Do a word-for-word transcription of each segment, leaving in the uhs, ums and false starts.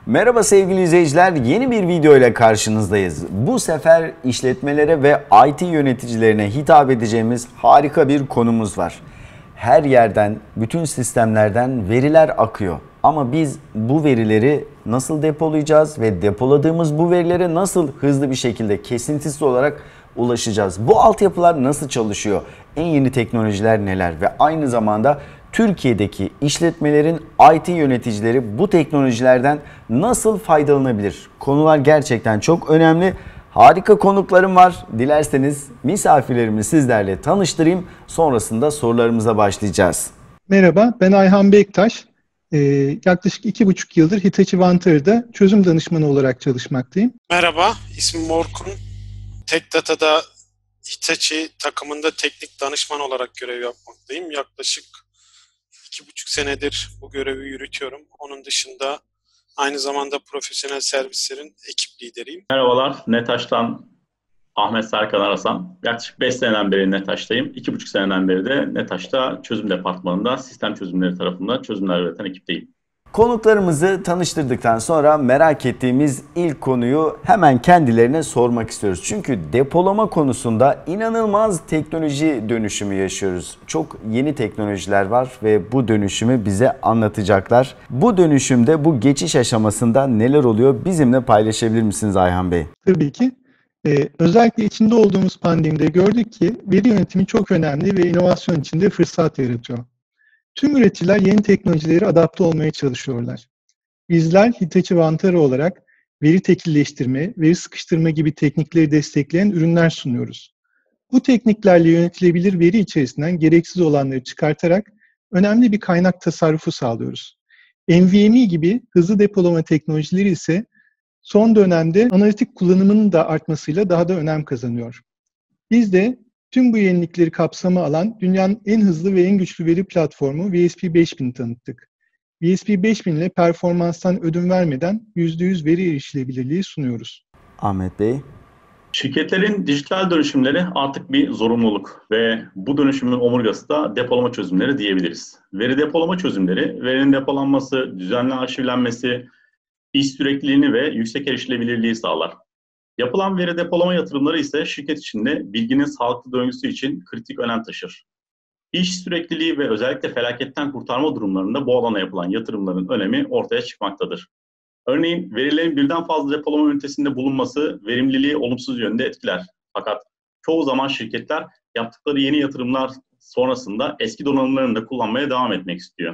Merhaba sevgili izleyiciler, yeni bir video ile karşınızdayız. Bu sefer işletmelere ve I T yöneticilerine hitap edeceğimiz harika bir konumuz var. Her yerden, bütün sistemlerden veriler akıyor. Ama biz bu verileri nasıl depolayacağız ve depoladığımız bu verilere nasıl hızlı bir şekilde kesintisiz olarak ulaşacağız? Bu altyapılar nasıl çalışıyor? En yeni teknolojiler neler? Ve aynı zamanda Türkiye'deki işletmelerin I T yöneticileri bu teknolojilerden nasıl faydalanabilir? Konular gerçekten çok önemli. Harika konuklarım var. Dilerseniz misafirlerimi sizlerle tanıştırayım. Sonrasında sorularımıza başlayacağız. Merhaba, ben Ayhan Bektaş. Ee, yaklaşık iki buçuk yıldır Hitachi Vantara'da çözüm danışmanı olarak çalışmaktayım. Merhaba, ismim Orkun. TechData'da Hitachi takımında teknik danışman olarak görev yapmaktayım. Yaklaşık iki buçuk senedir bu görevi yürütüyorum. Onun dışında aynı zamanda profesyonel servislerin ekip lideriyim. Merhabalar, NETAŞ'tan Ahmet Serkan Arasan. Yaklaşık beş seneden beri NETAŞ'tayım. iki buçuk seneden beri de NETAŞ'ta çözüm departmanında sistem çözümleri tarafında çözümler üreten ekipteyim. Konuklarımızı tanıştırdıktan sonra merak ettiğimiz ilk konuyu hemen kendilerine sormak istiyoruz. Çünkü depolama konusunda inanılmaz teknoloji dönüşümü yaşıyoruz. Çok yeni teknolojiler var ve bu dönüşümü bize anlatacaklar. Bu dönüşümde, bu geçiş aşamasında neler oluyor? Bizimle paylaşabilir misiniz Ayhan Bey? Tabii ki. Ee, özellikle içinde olduğumuz pandemide gördük ki veri yönetimi çok önemli ve inovasyon içinde fırsat yaratıyor. Tüm üreticiler yeni teknolojilere adapte olmaya çalışıyorlar. Bizler Hitachi Vantara olarak veri tekilleştirme, veri sıkıştırma gibi teknikleri destekleyen ürünler sunuyoruz. Bu tekniklerle yönetilebilir veri içerisinden gereksiz olanları çıkartarak önemli bir kaynak tasarrufu sağlıyoruz. N V M e gibi hızlı depolama teknolojileri ise son dönemde analitik kullanımının da artmasıyla daha da önem kazanıyor. Biz de tüm bu yenilikleri kapsama alan dünyanın en hızlı ve en güçlü veri platformu V S P beş bin'i tanıttık. V S P beş bin ile performanstan ödün vermeden yüzde yüz veri erişilebilirliği sunuyoruz. Ahmet Bey. Şirketlerin dijital dönüşümleri artık bir zorunluluk ve bu dönüşümün omurgası da depolama çözümleri diyebiliriz. Veri depolama çözümleri, verinin depolanması, düzenli arşivlenmesi, iş sürekliliğini ve yüksek erişilebilirliği sağlar. Yapılan veri depolama yatırımları ise şirket içinde bilginin sağlıklı döngüsü için kritik önem taşır. İş sürekliliği ve özellikle felaketten kurtarma durumlarında bu alana yapılan yatırımların önemi ortaya çıkmaktadır. Örneğin verilerin birden fazla depolama ünitesinde bulunması verimliliği olumsuz yönde etkiler. Fakat çoğu zaman şirketler yaptıkları yeni yatırımlar sonrasında eski donanımlarını da kullanmaya devam etmek istiyor.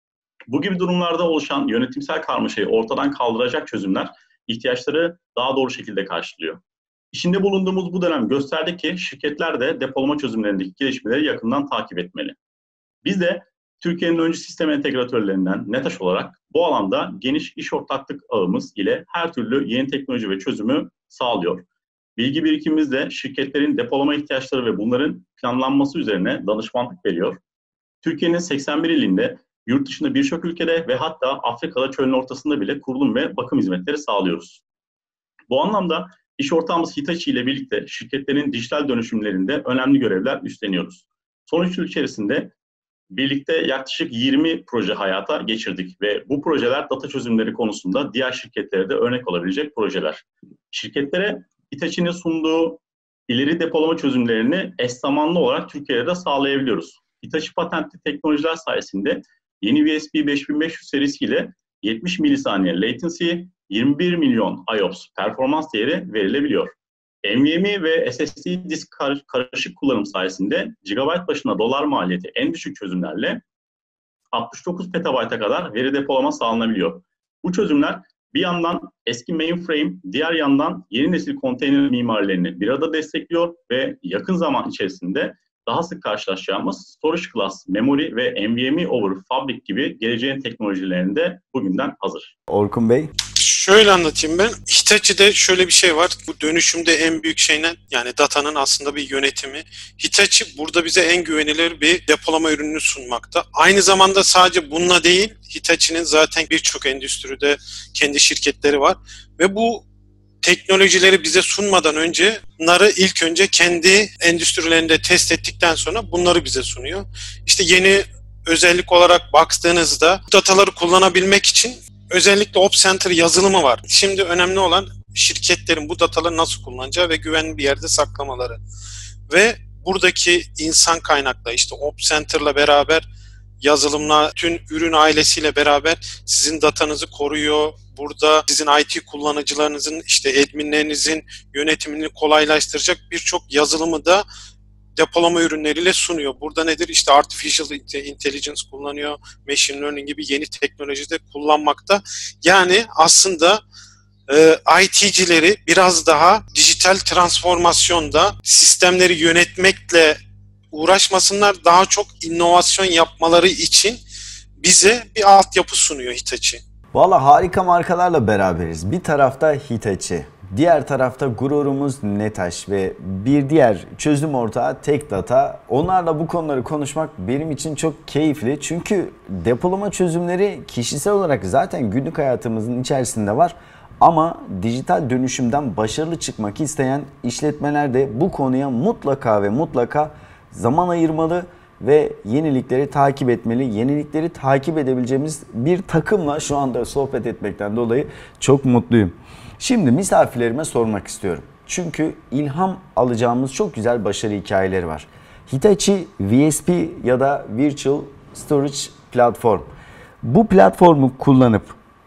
Bu gibi durumlarda oluşan yönetimsel karmaşayı ortadan kaldıracak çözümler ihtiyaçları daha doğru şekilde karşılıyor. İçinde bulunduğumuz bu dönem gösterdi ki şirketler de depolama çözümlerindeki gelişmeleri yakından takip etmeli. Biz de Türkiye'nin öncü sistem entegratörlerinden NETAŞ olarak bu alanda geniş iş ortaklık ağımız ile her türlü yeni teknoloji ve çözümü sağlıyor. Bilgi birikimimiz de şirketlerin depolama ihtiyaçları ve bunların planlanması üzerine danışmanlık veriyor. Türkiye'nin seksen bir ilinde, yurt dışında birçok ülkede ve hatta Afrika'da çölün ortasında bile kurulum ve bakım hizmetleri sağlıyoruz. Bu anlamda iş ortağımız Hitachi ile birlikte şirketlerin dijital dönüşümlerinde önemli görevler üstleniyoruz. Son üç yıl içerisinde birlikte yaklaşık yirmi proje hayata geçirdik ve bu projeler data çözümleri konusunda diğer şirketlere de örnek olabilecek projeler. Şirketlere Hitachi'nin sunduğu ileri depolama çözümlerini eş zamanlı olarak Türkiye'de de sağlayabiliyoruz. Hitachi patentli teknolojiler sayesinde yeni V S P beş bin beş yüz serisiyle yetmiş milisaniye latency, yirmi bir milyon I O P S performans değeri verilebiliyor. N V M e ve S S D disk karışık kullanım sayesinde gigabayt başına dolar maliyeti en düşük çözümlerle altmış dokuz petabayta kadar veri depolama sağlanabiliyor. Bu çözümler bir yandan eski mainframe, diğer yandan yeni nesil konteyner mimarilerini bir arada destekliyor ve yakın zaman içerisinde daha sık karşılaşacağımız storage class, memory ve N V M e over fabric gibi geleceğin teknolojilerinde bugünden hazır. Orkun Bey. Şöyle anlatayım ben. Hitachi'de şöyle bir şey var. Bu dönüşümde en büyük şey ne? Yani datanın aslında bir yönetimi. Hitachi burada bize en güvenilir bir depolama ürününü sunmakta. Aynı zamanda sadece bununla değil, Hitachi'nin zaten birçok endüstride kendi şirketleri var. Ve bu teknolojileri bize sunmadan önce bunları ilk önce kendi endüstrilerinde test ettikten sonra bunları bize sunuyor. İşte yeni özellik olarak baktığınızda bu dataları kullanabilmek için özellikle Op Center yazılımı var. Şimdi önemli olan şirketlerin bu dataları nasıl kullanacağı ve güvenli bir yerde saklamaları. Ve buradaki insan kaynakla işte Op Center'la beraber yazılımla, tüm ürün ailesiyle beraber sizin datanızı koruyor. Burada sizin I T kullanıcılarınızın, işte adminlerinizin yönetimini kolaylaştıracak birçok yazılımı da depolama ürünleriyle sunuyor. Burada nedir? İşte Artificial Intelligence kullanıyor, Machine Learning gibi yeni teknoloji de kullanmakta. Yani aslında e, I T'cileri biraz daha dijital transformasyonda sistemleri yönetmekle uğraşmasınlar, daha çok inovasyon yapmaları için bize bir altyapı sunuyor Hitachi. Valla harika markalarla beraberiz. Bir tarafta Hitachi, diğer tarafta gururumuz Netaş ve bir diğer çözüm ortağı TekData. Onlarla bu konuları konuşmak benim için çok keyifli. Çünkü depolama çözümleri kişisel olarak zaten günlük hayatımızın içerisinde var. Ama dijital dönüşümden başarılı çıkmak isteyen işletmeler de bu konuya mutlaka ve mutlaka zaman ayırmalı ve yenilikleri takip etmeli. Yenilikleri takip edebileceğimiz bir takımla şu anda sohbet etmekten dolayı çok mutluyum. Şimdi misafirlerime sormak istiyorum. Çünkü ilham alacağımız çok güzel başarı hikayeleri var. Hitachi V S P ya da Virtual Storage Platform. Bu platformu kullanıp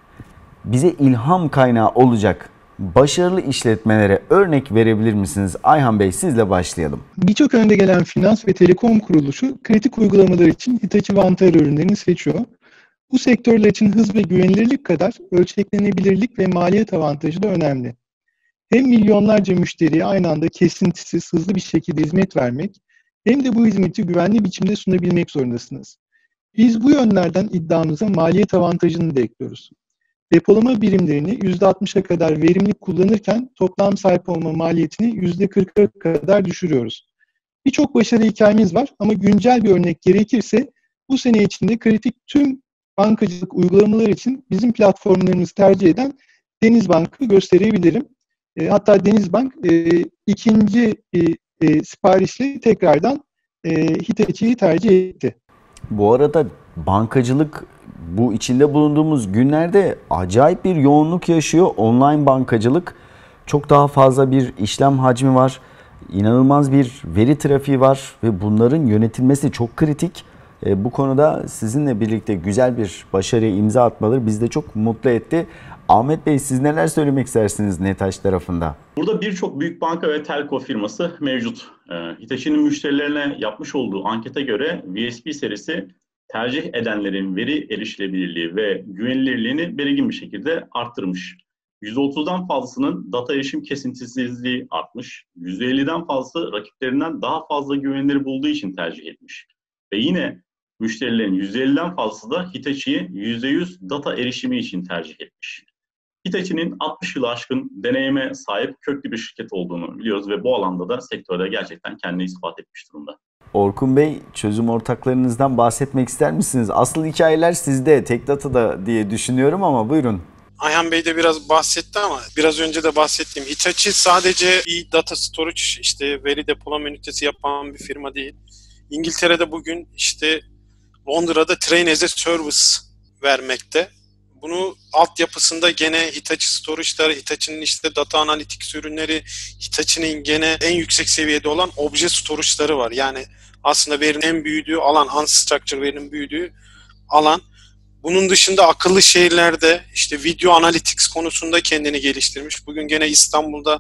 bize ilham kaynağı olacak başarılı işletmelere örnek verebilir misiniz? Ayhan Bey, sizle başlayalım. Birçok önde gelen finans ve telekom kuruluşu kritik uygulamalar için Hitachi Vantara ürünlerini seçiyor. Bu sektörler için hız ve güvenilirlik kadar ölçeklenebilirlik ve maliyet avantajı da önemli. Hem milyonlarca müşteriye aynı anda kesintisiz, hızlı bir şekilde hizmet vermek, hem de bu hizmeti güvenli biçimde sunabilmek zorundasınız. Biz bu yönlerden iddiamıza maliyet avantajını da ekliyoruz. Depolama birimlerini yüzde altmışa kadar verimli kullanırken toplam sahip olma maliyetini yüzde kırka kadar düşürüyoruz. Birçok başarı hikayemiz var ama güncel bir örnek gerekirse bu sene içinde kritik tüm bankacılık uygulamaları için bizim platformlarımızı tercih eden Denizbank'ı gösterebilirim. E, hatta Denizbank e, ikinci e, e, siparişle tekrardan e, Hitachi'yi tercih etti. Bu arada bankacılık bu içinde bulunduğumuz günlerde acayip bir yoğunluk yaşıyor. Online bankacılık, çok daha fazla bir işlem hacmi var. İnanılmaz bir veri trafiği var ve bunların yönetilmesi çok kritik. Bu konuda sizinle birlikte güzel bir başarıya imza atmaları bizi de çok mutlu etti. Ahmet Bey, siz neler söylemek istersiniz Netaş tarafında? Burada birçok büyük banka ve telco firması mevcut. Hitachi'nin müşterilerine yapmış olduğu ankete göre V S P serisi tercih edenlerin veri erişilebilirliği ve güvenilirliğini belirgin bir şekilde arttırmış. yüzde otuzdan fazlasının data erişim kesintisizliği artmış. yüzde elliden fazlası rakiplerinden daha fazla güvenilir bulduğu için tercih etmiş. Ve yine müşterilerin yüzde elliden fazlası da Hitachi'yi yüzde yüz data erişimi için tercih etmiş. Hitachi'nin altmış yılı aşkın deneyime sahip köklü bir şirket olduğunu biliyoruz ve bu alanda da sektörde gerçekten kendini ispat etmiş durumda. Orkun Bey, çözüm ortaklarınızdan bahsetmek ister misiniz? Asıl hikayeler sizde, TekData'da diye düşünüyorum ama buyurun. Ayhan Bey de biraz bahsetti ama biraz önce de bahsettiğim Hitachi sadece bir data storage, işte veri depolama ünitesi yapan bir firma değil. İngiltere'de bugün işte Londra'da Train as a Service vermekte. Bunu altyapısında gene Hitachi Storage'lar, Hitachi'nin işte data analytics ürünleri, Hitachi'nin gene en yüksek seviyede olan obje storage'ları var. Yani aslında verinin en büyüdüğü alan, unstructured verinin büyüdüğü alan. Bunun dışında akıllı şehirlerde işte video analytics konusunda kendini geliştirmiş. Bugün gene İstanbul'da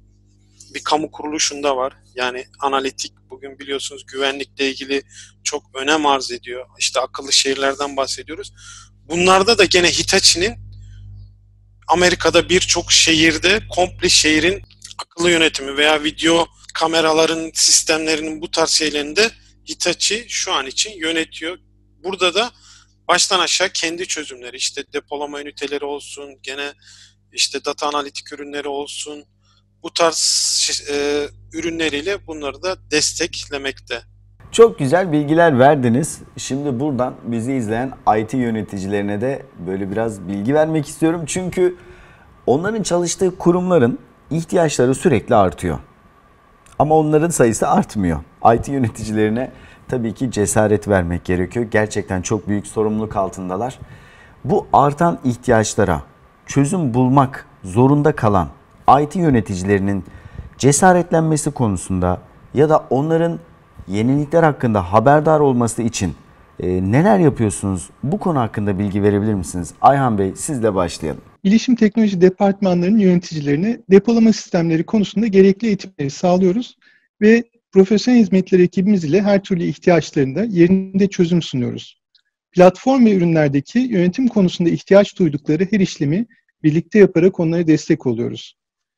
bir kamu kuruluşunda var. Yani analitik bugün biliyorsunuz güvenlikle ilgili çok önem arz ediyor. İşte akıllı şehirlerden bahsediyoruz. Bunlarda da gene Hitachi'nin Amerika'da birçok şehirde komple şehrin akıllı yönetimi veya video kameraların sistemlerinin bu tarz şeylerinde Hitachi şu an için yönetiyor. Burada da baştan aşağı kendi çözümleri, işte depolama üniteleri olsun, gene işte data analitik ürünleri olsun, bu tarz e, ürünleriyle bunları da desteklemekte. Çok güzel bilgiler verdiniz. Şimdi buradan bizi izleyen I T yöneticilerine de böyle biraz bilgi vermek istiyorum. Çünkü onların çalıştığı kurumların ihtiyaçları sürekli artıyor. Ama onların sayısı artmıyor. I T yöneticilerine tabii ki cesaret vermek gerekiyor. Gerçekten çok büyük sorumluluk altındalar. Bu artan ihtiyaçlara çözüm bulmak zorunda kalan I T yöneticilerinin cesaretlenmesi konusunda ya da onların yenilikler hakkında haberdar olması için e, neler yapıyorsunuz? Bu konu hakkında bilgi verebilir misiniz? Ayhan Bey, sizle başlayalım. Bilişim teknoloji departmanlarının yöneticilerine depolama sistemleri konusunda gerekli eğitimleri sağlıyoruz ve profesyonel hizmetler ekibimiz ile her türlü ihtiyaçlarında yerinde çözüm sunuyoruz. Platform ve ürünlerdeki yönetim konusunda ihtiyaç duydukları her işlemi birlikte yaparak onlara destek oluyoruz.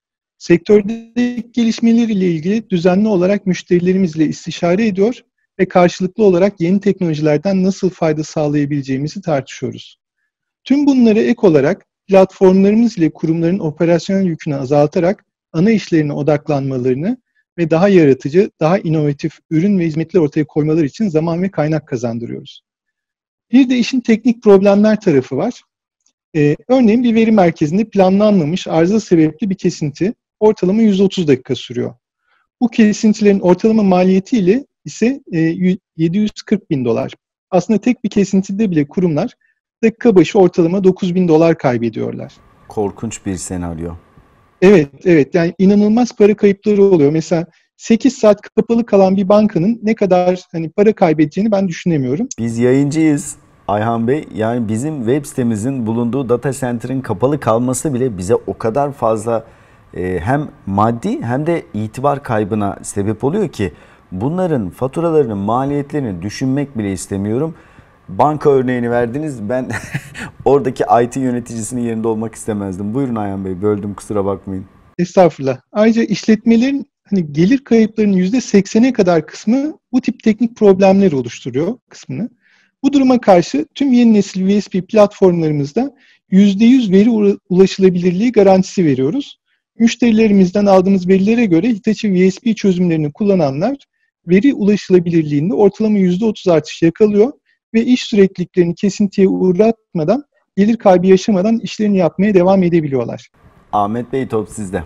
Sektördeki gelişmeler ile ilgili düzenli olarak müşterilerimizle istişare ediyor ve karşılıklı olarak yeni teknolojilerden nasıl fayda sağlayabileceğimizi tartışıyoruz. Tüm bunlara ek olarak platformlarımız ile kurumların operasyonel yükünü azaltarak ana işlerine odaklanmalarını ve daha yaratıcı, daha inovatif ürün ve hizmetler ortaya koymaları için zaman ve kaynak kazandırıyoruz. Bir de işin teknik problemler tarafı var. Ee, örneğin bir veri merkezinde planlanmamış arıza sebepli bir kesinti ortalama yüz otuz dakika sürüyor. Bu kesintilerin ortalama maliyeti ile ise e, yedi yüz kırk bin dolar. Aslında tek bir kesintide bile kurumlar dakika başı ortalama dokuz bin dolar kaybediyorlar. Korkunç bir senaryo. Evet, evet. Yani inanılmaz para kayıpları oluyor. Mesela sekiz saat kapalı kalan bir bankanın ne kadar hani para kaybedeceğini ben düşünemiyorum. Biz yayıncıyız Ayhan Bey. Yani bizim web sitemizin bulunduğu data center'ın kapalı kalması bile bize o kadar fazla e, hem maddi hem de itibar kaybına sebep oluyor ki bunların faturalarını, maliyetlerini düşünmek bile istemiyorum. Banka örneğini verdiniz. Ben oradaki I T yöneticisinin yerinde olmak istemezdim. Buyurun Ayhan Bey, böldüm, kusura bakmayın. Estağfurullah. Ayrıca işletmelerin hani gelir kayıplarının yüzde seksene kadar kısmı bu tip teknik problemler oluşturuyor kısmını. Bu duruma karşı tüm yeni nesil U S B platformlarımızda yüzde yüz veri ulaşılabilirliği garantisi veriyoruz. Müşterilerimizden aldığımız verilere göre Hitachi U S B çözümlerini kullananlar veri ulaşılabilirliğinde ortalama yüzde otuz artış yakalıyor ve iş sürekliliklerini kesintiye uğratmadan, gelir kaybı yaşamadan işlerini yapmaya devam edebiliyorlar. Ahmet Bey, top sizde.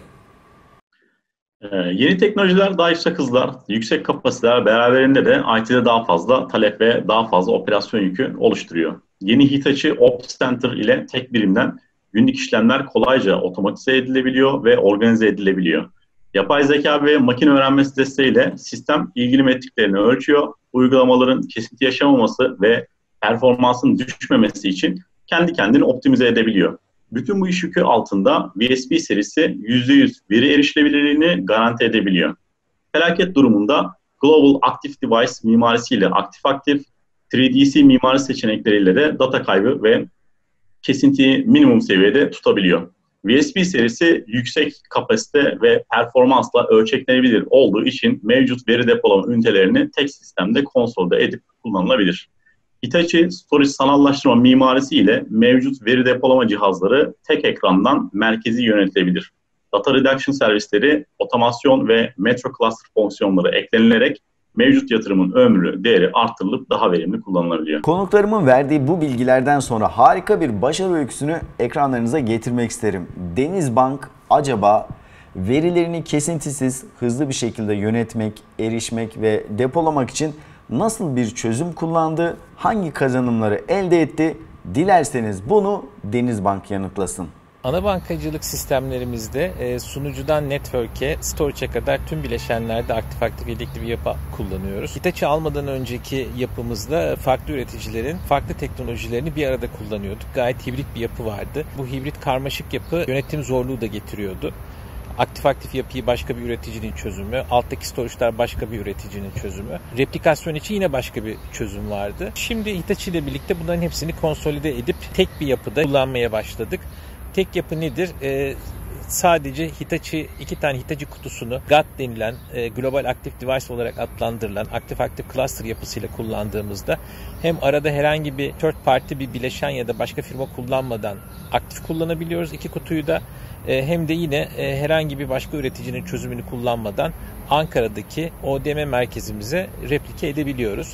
Ee, yeni teknolojiler, daha yüksek hızlar, yüksek kapasiteler beraberinde de I T'de daha fazla talep ve daha fazla operasyon yükü oluşturuyor. Yeni Hitachi Ops Center ile tek birimden günlük işlemler kolayca otomatize edilebiliyor ve organize edilebiliyor. Yapay zeka ve makine öğrenmesi desteğiyle sistem ilgili metriklerini ölçüyor, uygulamaların kesinti yaşamaması ve performansın düşmemesi için kendi kendini optimize edebiliyor. Bütün bu iş yükü altında U S B serisi yüzde yüz veri erişilebilirliğini garanti edebiliyor. Felaket durumunda Global Active Device mimarisiyle aktif-aktif, üç D C mimari seçenekleriyle de data kaybı ve kesintiyi minimum seviyede tutabiliyor. U S B serisi yüksek kapasite ve performansla ölçeklenebilir olduğu için mevcut veri depolama ünitelerini tek sistemde konsolide edip kullanılabilir. Hitachi Storage sanallaştırma mimarisi ile mevcut veri depolama cihazları tek ekrandan merkezi yönetilebilir. Data reduction servisleri, otomasyon ve metro cluster fonksiyonları eklenilerek mevcut yatırımın ömrü, değeri arttırılıp daha verimli kullanılabiliyor. Konuklarımın verdiği bu bilgilerden sonra harika bir başarı öyküsünü ekranlarınıza getirmek isterim. Denizbank acaba verilerini kesintisiz, hızlı bir şekilde yönetmek, erişmek ve depolamak için nasıl bir çözüm kullandı, hangi kazanımları elde etti? Dilerseniz bunu Denizbank yanıtlasın. Ana bankacılık sistemlerimizde e, sunucudan network'e, storage'e kadar tüm bileşenlerde aktif aktif yedekli bir yapı kullanıyoruz. Hitachi almadan önceki yapımızda farklı üreticilerin farklı teknolojilerini bir arada kullanıyorduk. Gayet hibrit bir yapı vardı. Bu hibrit karmaşık yapı yönetim zorluğu da getiriyordu. Aktif aktif yapıyı başka bir üreticinin çözümü, alttaki storage'lar başka bir üreticinin çözümü. Replikasyon için yine başka bir çözüm vardı. Şimdi Hitachi ile birlikte bunların hepsini konsolide edip tek bir yapıda kullanmaya başladık. Tek yapı nedir? Ee, sadece Hitachi, iki tane Hitachi kutusunu G A T denilen e, Global Active Device olarak adlandırılan aktif aktif cluster yapısıyla kullandığımızda hem arada herhangi bir third party bir bileşen ya da başka firma kullanmadan aktif kullanabiliyoruz iki kutuyu da e, hem de yine e, herhangi bir başka üreticinin çözümünü kullanmadan Ankara'daki O D M merkezimize replike edebiliyoruz.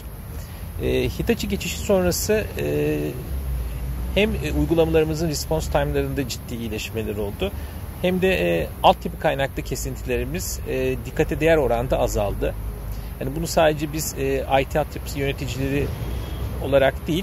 E, Hitachi geçişi sonrası e, hem uygulamalarımızın response time'larında ciddi iyileşmeler oldu. Hem de e, altyapı kaynaklı kesintilerimiz e, dikkate değer oranda azaldı. Yani bunu sadece biz e, I T altyapısı yöneticileri olarak değil,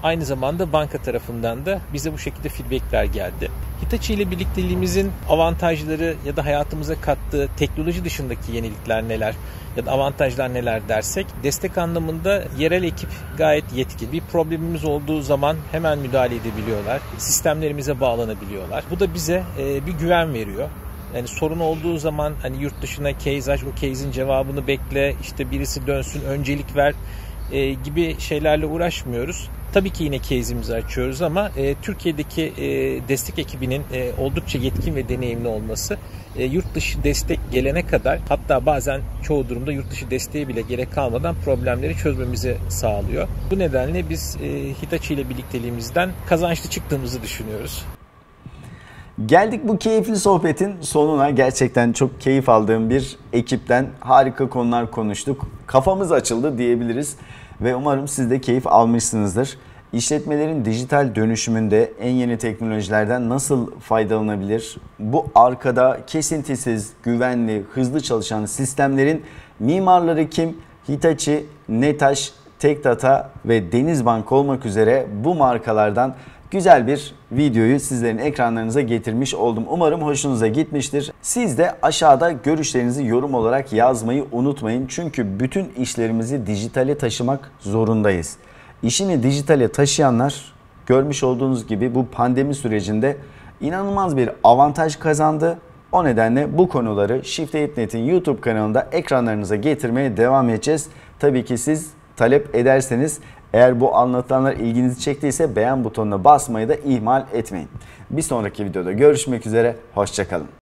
Aynı zamanda banka tarafından da bize bu şekilde feedbackler geldi. Hitachi ile birlikteliğimizin avantajları ya da hayatımıza kattığı teknoloji dışındaki yenilikler neler ya da avantajlar neler dersek, destek anlamında yerel ekip gayet yetkin. Bir problemimiz olduğu zaman hemen müdahale edebiliyorlar. Sistemlerimize bağlanabiliyorlar. Bu da bize bir güven veriyor. Yani sorun olduğu zaman hani yurt dışına case aç, o case'in cevabını bekle, işte birisi dönsün, öncelik ver e, gibi şeylerle uğraşmıyoruz. Tabii ki yine case'imizi açıyoruz ama e, Türkiye'deki e, destek ekibinin e, oldukça yetkin ve deneyimli olması e, yurt dışı destek gelene kadar, hatta bazen çoğu durumda yurt dışı desteğe bile gerek kalmadan problemleri çözmemizi sağlıyor. Bu nedenle biz e, Hitachi ile birlikteliğimizden kazançlı çıktığımızı düşünüyoruz. Geldik bu keyifli sohbetin sonuna. Gerçekten çok keyif aldığım bir ekipten harika konular konuştuk. Kafamız açıldı diyebiliriz ve umarım siz de keyif almışsınızdır. İşletmelerin dijital dönüşümünde en yeni teknolojilerden nasıl faydalanabilir? Bu arkada kesintisiz, güvenli, hızlı çalışan sistemlerin mimarları kim? Hitachi, Netaş, Tekdata ve Denizbank olmak üzere bu markalardan güzel bir videoyu sizlerin ekranlarınıza getirmiş oldum. Umarım hoşunuza gitmiştir. Siz de aşağıda görüşlerinizi yorum olarak yazmayı unutmayın. Çünkü bütün işlerimizi dijitale taşımak zorundayız. İşini dijitale taşıyanlar görmüş olduğunuz gibi bu pandemi sürecinde inanılmaz bir avantaj kazandı. O nedenle bu konuları Shift eight nokta net'in YouTube kanalında ekranlarınıza getirmeye devam edeceğiz. Tabii ki siz talep ederseniz, eğer bu anlatılanlar ilginizi çektiyse beğen butonuna basmayı da ihmal etmeyin. Bir sonraki videoda görüşmek üzere, hoşça kalın.